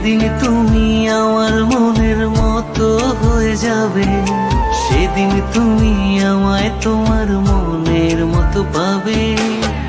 দিন তুমি আমার মনের মতো হয়ে যাবে, সেদিন তুমি আমায় তোমার মনের মতো পাবে।